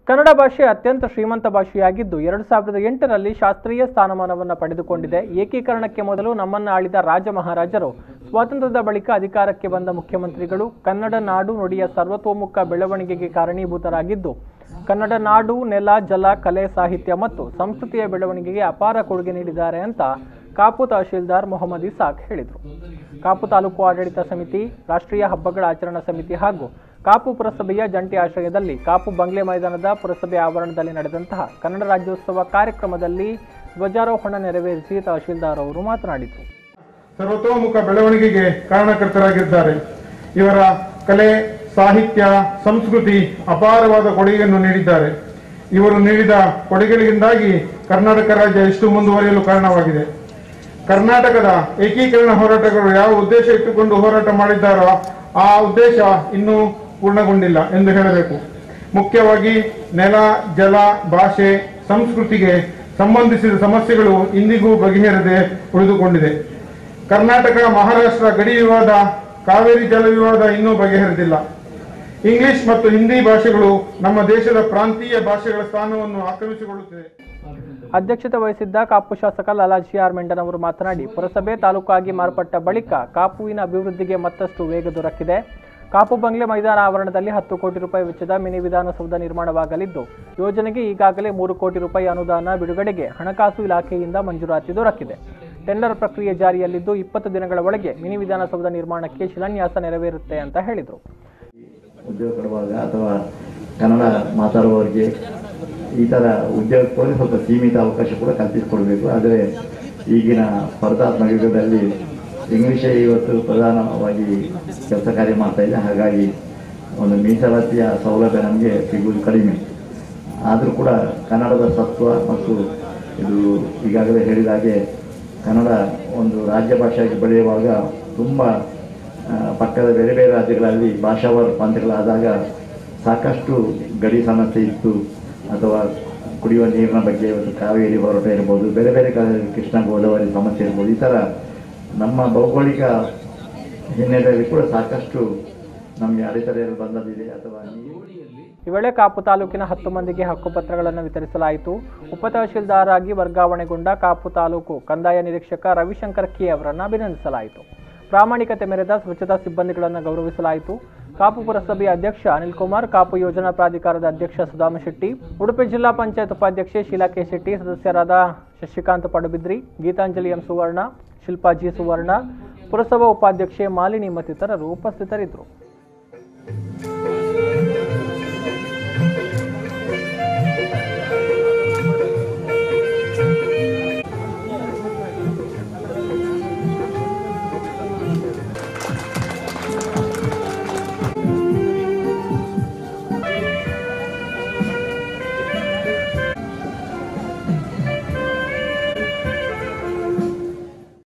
ಕನ್ನಡ ಭಾಷೆ ಅತ್ಯಂತ ಶ್ರೀಮಂತ ಭಾಷೆಯಾಗಿದ್ದು 2008ರಲ್ಲಿ ಶಾಸ್ತ್ರೀಯ ಸ್ಥಾನಮಾನವನ್ನು ಪಡೆದುಕೊಂಡಿದೆ. ಏಕೀಕರಣಕ್ಕೆ ಮೊದಲು ನಮ್ಮನ್ನು ಆಳಿದ ರಾಜ ಮಹಾರಾಜರು, ಸ್ವಾತಂತ್ರ್ಯದ ಬಳಿಕ ಅಧಿಕಾರಕ್ಕೆ ಬಂದ ಮುಖ್ಯಮಂತ್ರಿಗಳು ಕನ್ನಡ ನಾಡು ನುಡಿಯ ಸರ್ವತೋಮುಖ ಬೆಳವಣಿಗೆಗೆ ಕಾರಣೀಭೂತರಾಗಿದ್ದು, ಕನ್ನಡ ನಾಡು, ನೆಲ, ಜಲ, ಕಲೆ, ಸಾಹಿತ್ಯ ಮತ್ತು ಸಂಸ್ಕೃತಿಯ ಬೆಳವಣಿಗೆಗೆ ಅಪಾರ ಕೊಡುಗೆ ನೀಡಿದ್ದಾರೆ ಅಂತ ಕಾಪು ತಹಶೀಲ್ದಾರ್ ಮೊಹಮ್ಮದ್ ಇಸಾಕ್ ಹೇಳಿದರು. ಕಾಪು ತಾಲೂಕು ಆಡಳಿತ ಸಮಿತಿ, ರಾಷ್ಟ್ರೀಯ ಹಬ್ಬಗಳ ಆಚರಣಾ ಸಮಿತಿ ಹಾಗೂ ಕಾಪು ಪುರಸಭೆಯ ಜಂಟಿ ಆಶ್ರಯದಲ್ಲಿ ಕಾಪು ಬಂಗ್ಲೆ ಮೈದಾನದ ಪುರಸಭೆ ಆವರಣದಲ್ಲಿ ನಡೆದಂತಹ ಕನ್ನಡ ರಾಜ್ಯೋತ್ಸವ ಕಾರ್ಯಕ್ರಮದಲ್ಲಿ ಧ್ವಜಾರೋಹಣ ನೆರವೇರಿಸಿ ತಹಶೀಲ್ದಾರ್ ಅವರು ಮಾತನಾಡಿದರು. ಸರ್ವತೋಮುಖ ಬೆಳವಣಿಗೆಗೆ ಕಾರಣಕರ್ತರಾಗಿದ್ದಾರೆ. ಇವರ ಕಲೆ, ಸಾಹಿತ್ಯ, ಸಂಸ್ಕೃತಿ ಅಪಾರವಾದ ಕೊಡುಗೆಯನ್ನು ನೀಡಿದ್ದಾರೆ. ಇವರು ನೀಡಿದ ಕೊಡುಗೆಗಳಿಂದಾಗಿ ಕರ್ನಾಟಕ ರಾಜ್ಯ ಇಷ್ಟು ಮುಂದುವರಿಯಲು ಕಾರಣವಾಗಿದೆ. ಕರ್ನಾಟಕದ ಏಕೀಕರಣ ಹೋರಾಟಗಾರರು ಯಾವ ಉದ್ದೇಶ ಇಟ್ಟುಕೊಂಡು ಹೋರಾಟ ಮಾಡಿದ್ದಾರೋ ಆ ಉದ್ದೇಶ ಇನ್ನೂ ಪೂರ್ಣಗೊಂಡಿಲ್ಲ ಎಂದು ಹೇಳಬೇಕು. ಮುಖ್ಯವಾಗಿ ನೆಲ, ಜಲ, ಭಾಷೆ, ಸಂಸ್ಕೃತಿಗೆ ಸಂಬಂಧಿಸಿದ ಸಮಸ್ಯೆಗಳು ಇಂದಿಗೂ ಬಗೆಹರದೆ ಉಳಿದುಕೊಂಡಿದೆ. ಕರ್ನಾಟಕ ಮಹಾರಾಷ್ಟ್ರ ಗಡಿ ವಿವಾದ, ಕಾವೇರಿ ಜಲ ವಿವಾದ ಇನ್ನೂ ಬಗೆಹರಿದಿಲ್ಲ. ಇಂಗ್ಲಿಷ್ ಮತ್ತು ಹಿಂದಿ ಭಾಷೆಗಳು ನಮ್ಮ ದೇಶದ ಪ್ರಾಂತೀಯ ಭಾಷೆಗಳ ಸ್ಥಾನವನ್ನು ಆಕ್ರಮಿಸಿಕೊಳ್ಳುತ್ತಿದೆ. ಅಧ್ಯಕ್ಷತೆ ವಹಿಸಿದ್ದ ಕಾಪು ಶಾಸಕ ಲಾಲಾಜಿ ಆರ್ ಮೆಂಡನ್ ಅವರು ಮಾತನಾಡಿ, ಪುರಸಭೆ ತಾಲೂಕಾಗಿ ಮಾರ್ಪಟ್ಟ ಬಳಿಕ ಕಾಪುವಿನ ಅಭಿವೃದ್ಧಿಗೆ ಮತ್ತಷ್ಟು ವೇಗ ದೊರಕಿದೆ. ಕಾಪು ಬಂಗ್ಲೆ ಮೈದಾನ ಆವರಣದಲ್ಲಿ 10 ಕೋಟಿ ರೂಪಾಯಿ ವೆಚ್ಚದ ಮಿನಿ ವಿಧಾನಸೌಧ ನಿರ್ಮಾಣವಾಗಲಿದ್ದು, ಯೋಜನೆಗೆ ಈಗಾಗಲೇ 3 ಕೋಟಿ ರೂಪಾಯಿ ಅನುದಾನ ಬಿಡುಗಡೆಗೆ ಹಣಕಾಸು ಇಲಾಖೆಯಿಂದ ಮಂಜೂರಾತಿ ದೊರಕಿದೆ. ಟೆಂಡರ್ ಪ್ರಕ್ರಿಯೆ ಜಾರಿಯಲ್ಲಿದ್ದು 20 ದಿನಗಳ ಒಳಗೆ ಮಿನಿ ವಿಧಾನಸೌಧ ನಿರ್ಮಾಣಕ್ಕೆ ಶಿಲಾನ್ಯಾಸ ನೆರವೇರುತ್ತೆ ಅಂತ ಹೇಳಿದರು. ಉದ್ಯೋಗ ಕೊಡುವಾಗ ಅಥವಾ ಕನ್ನಡ ಮಾತಾಡುವವರಿಗೆ ಈ ಥರ ಉದ್ಯೋಗಕ್ಕೆ ಸ್ವಲ್ಪ ಸೀಮಿತ ಅವಕಾಶ ಕೂಡ ಕಲ್ಪಿಸಿಕೊಡ್ಬೇಕು. ಆದರೆ ಈಗಿನ ಸ್ಪರ್ಧಾತ್ಮಕ ಯುಗದಲ್ಲಿ ಇಂಗ್ಲೀಷೇ ಇವತ್ತು ಪ್ರಧಾನವಾಗಿ ಕೆಲಸ ಕಾರ್ಯ ಮಾಡ್ತಾ ಇದೆ. ಹಾಗಾಗಿ ಒಂದು ಮೀಸಲಾತಿಯ ಸೌಲಭ್ಯ ನಮಗೆ ಸಿಗುವುದು ಕಡಿಮೆ. ಆದರೂ ಕೂಡ ಕನ್ನಡದ ಸತ್ವ ಮತ್ತು ಇದು ಈಗಾಗಲೇ ಹೇಳಿದ ಹಾಗೆ ಕನ್ನಡ ಒಂದು ರಾಜ್ಯ ಭಾಷೆಯಾಗಿ ಬೆಳೆಯುವಾಗ ತುಂಬ ಪಕ್ಕದ ಬೇರೆ ಬೇರೆ ರಾಜ್ಯಗಳಲ್ಲಿ ಭಾಷಾವಾರು ಪ್ರಾಂತ್ಯಗಳಾದಾಗ ಸಾಕಷ್ಟು ಗಡಿ ಸಮಸ್ಯೆ ಇತ್ತು. ಅಥವಾ ಕುಡಿಯುವ ನೀರಿನ ಬಗ್ಗೆ ಒಂದು ಕಾವೇರಿ ಹೋರಾಟ ಇರ್ಬೋದು, ಬೇರೆ ಬೇರೆ ಕೃಷ್ಣ ಗೋದಾವರಿ ಸಮಸ್ಯೆ ಇರ್ಬೋದು. ಈ ಥರ ನಮ್ಮ ಭೌಗೋಳಿಕ ಹಿನ್ನೆಲೆಯಲ್ಲಿ ಕೂಡ ಸಾಕಷ್ಟು ನಮಗೆ ಅಡೆತಡೆಯಲ್ಲಿ ಬಂದದಿದೆ. ಅಥವಾ ಈ ವೇಳೆ ಕಾಪು ತಾಲೂಕಿನ 10 ಮಂದಿಗೆ ಹಕ್ಕುಪತ್ರಗಳನ್ನು ವಿತರಿಸಲಾಯಿತು. ಉಪ ತಹಶೀಲ್ದಾರ್ ಆಗಿ ವರ್ಗಾವಣೆಗೊಂಡ ಕಾಪು ತಾಲೂಕು ಕಂದಾಯ ನಿರೀಕ್ಷಕ ರವಿಶಂಕರ್ ಕೆ ಅವರನ್ನು ಅಭಿನಂದಿಸಲಾಯಿತು. ಪ್ರಾಮಾಣಿಕತೆ ಮೆರೆದ ಸ್ವಚ್ಛತಾ ಸಿಬ್ಬಂದಿಗಳನ್ನು ಗೌರವಿಸಲಾಯಿತು. ಕಾಪು ಪುರಸಭೆಯ ಅಧ್ಯಕ್ಷ ಅನಿಲ್ ಕುಮಾರ್, ಕಾಪು ಯೋಜನಾ ಪ್ರಾಧಿಕಾರದ ಅಧ್ಯಕ್ಷ ಸುಧಾಮ ಶೆಟ್ಟಿ, ಉಡುಪಿ ಜಿಲ್ಲಾ ಪಂಚಾಯತ್ ಉಪಾಧ್ಯಕ್ಷೆ ಶೀಲಾ ಕೆ ಶೆಟ್ಟಿ, ಸದಸ್ಯರಾದ ಶಶಿಕಾಂತ್ ಪಡುಬಿದ್ರಿ, ಗೀತಾಂಜಲಿ ಎಂ ಸುವರ್ಣ, ಶಿಲ್ಪಾ ಜಿ ಸುವರ್ಣ, ಪುರಸಭಾ ಉಪಾಧ್ಯಕ್ಷೆ ಮಾಲಿನಿ ಮತ್ತಿತರರು ಉಪಸ್ಥಿತರಿದ್ದರು.